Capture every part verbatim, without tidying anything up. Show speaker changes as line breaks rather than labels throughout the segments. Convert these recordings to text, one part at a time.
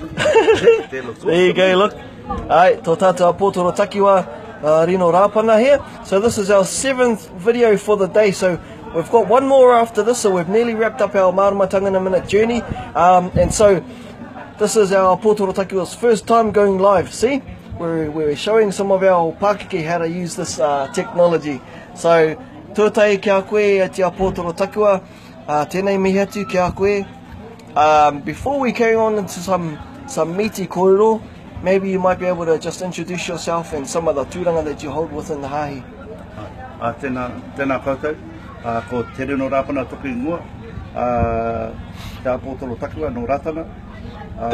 There you go, look. Alright, tō tātou Pōtoro Takiwa uh, Rino Rapana here. So this is our seventh video for the day. So we've got one more after this, so we've nearly wrapped up our Maramatanga in a Minute journey. Um, and so this is our Pōtoro Takiwa's first time going live. See? We're, we're showing some of our Pākeke how to use this uh, technology. So, tuatai kia koe e te Pōtoro Takiwa, uh, tēnei mihi atu kia koe. Um, before we carry on into some, some meaty kōrero, maybe you might be able to just introduce yourself and some of the tūranga that you hold within the hāhi.
Uh, tēnā, tēnā koutou, uh, ko Te Reno Rapana toku ingoa, uh, te Pōtoro Takiwa no Ratana. Uh,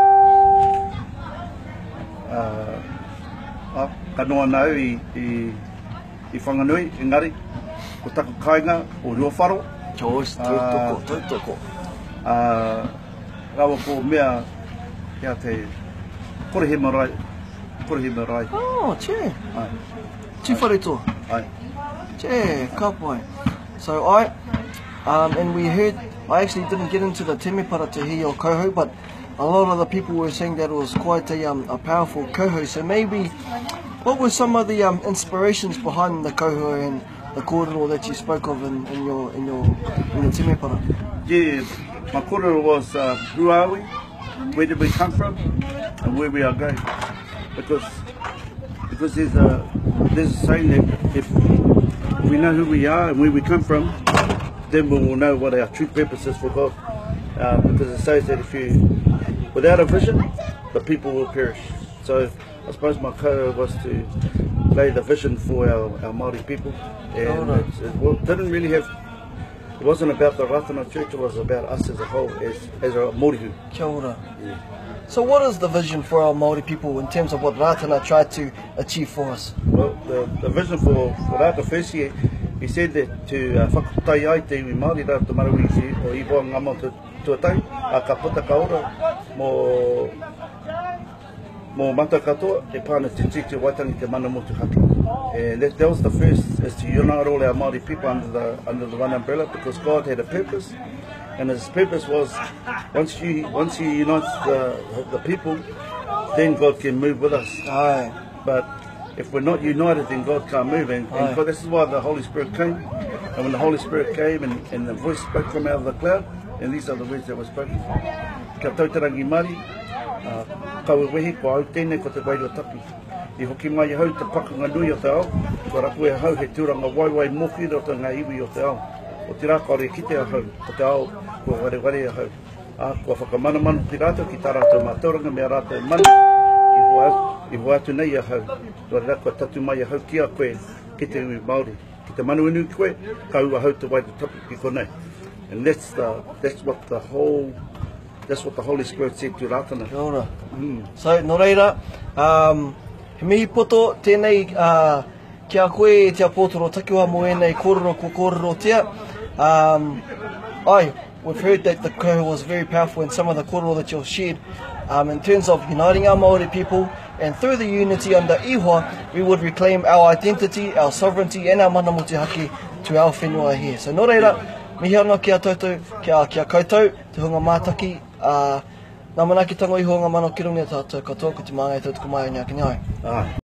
uh, uh, ka noa nau i, i, i whanganui, engari, ko taku kāinga o Ruawharo.
Chos, tautoko, tautoko.
Uh, rawa ko mea, kia te korehe marae, korehe marae.
Oh, che.
Ai.
Tīwhare tō.
Ai.
Che, ka pai. So I, um, and we heard, I actually didn't get into the temepara to hear your koho, but a lot of the people were saying that it was quite a, um, a powerful koho. So maybe, what were some of the um, inspirations behind the koho and the kōrero that you spoke of in, in your in your in the temepara?
Yeah, my kōrero was uh, who are we? Where did we come from? And where we are going? Because because there's a there's a saying that if we know who we are and where we come from, then we will know what our true purpose is for God. Uh, because it says that if you without a vision, the people will perish. So I suppose my koho was to lay the vision for our, our Māori people, and it, it, well, didn't really have. It wasn't about the Ratana Church. It was about us as a whole, as as a Māorihu.
Kia ora.
Yeah.
So what is the vision for our Māori people in terms of what Ratana tried to achieve for us?
Well, the, the vision for, for Rata first year, he said that to uh, whakatai ai te iwi Māori rā te marawi o i hoa ngama tu tuatai, a ka puta ka ora, mō, mō mata katoa, e pāna te titi waitangi te mana motu haki. And that, that was the first, is to unite all our Māori people under the, under the one umbrella, because God had a purpose. And his purpose was, once you once he unites the the people, then God can move with us.
Aye.
But if we're not united, then God can't move. And, and God, this is why the Holy Spirit came. And when the Holy Spirit came, and, and the voice spoke from out of the cloud, and these are the words that were spoken. Kia tautarangi Māori, kaua wehi, ko au tēnei ko te wairua tapi. I hoki mai hau te pakanga nui o te ao, ko raku e hau he tūranga waiwai moki o te ngā iwi o te ao. O te rā kore ki te ahau, o te ao, kua ware ware ahau. A, kua whakamana manu ki rātou ki tā rātou mātauranga, mea rātou manu, i hoa, i hoa atu nei ahau. Tua rā kua tatu mai ahau ki a koe, ki te iwi Māori. Ki te manu inu koe, ka ua hau te wairu tapu ki konei. And that's the, that's what the whole, that's what the Holy Spirit said to Ratana.
Kia ora.
Mm.
So, no reira, um, he mihi poto tēnei uh, kia koe e te Pōtoro Takiwa mo enei kōrero ko kōrero tia. Um, I, we've heard that the koho was very powerful in some of the kōrero that you've shared um, in terms of uniting our Māori people, and through the unity under ihoa, we would reclaim our identity, our sovereignty and our mana motuhake to our whenua here. So, no reira, mihi ana kia tautou, kia, kia koutou, te hunga mātaki, uh, nā mana ki tango i hunga mano ki runga tātou katoa, ko te māngai tautuku mai o Ngā Kiniai.
Ah.